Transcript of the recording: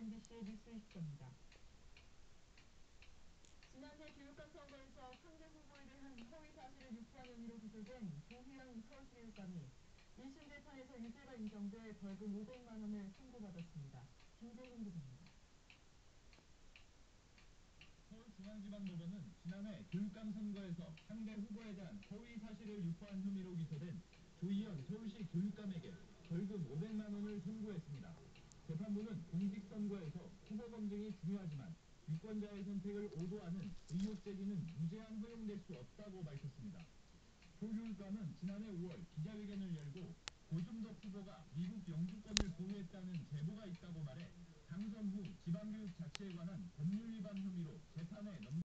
MBC 뉴스 20분입니다. 지난해 교육감 선거에서 상대 후보에 대한 허위 사실을 유포한 혐의로 기소된 조희영 서울시교육감이 1심 재판에서 유죄가 인정돼 벌금 500만 원을 선고받았습니다. 김재훈 기자입니다. 서울중앙지방법원은 지난해 교육감 선거에서 상대 후보에 대한 허위 사실을 유포한 혐의로 기소된 조희연 서울시 교육감에게 벌금 500만 원을 선고했습니다. 재판부는 공직선거에서 후보 검증이 중요하지만 유권자의 선택을 오도하는 의혹 제기는 무제한 허용될 수 없다고 밝혔습니다. 조 교육감은 지난해 5월 기자회견을 열고 고준덕 후보가 미국 영주권을 보유했다는 제보가 있다고 말해 당선 후 지방교육 자치에 관한 법률 위반 혐의로 재판에 넘겼습니다.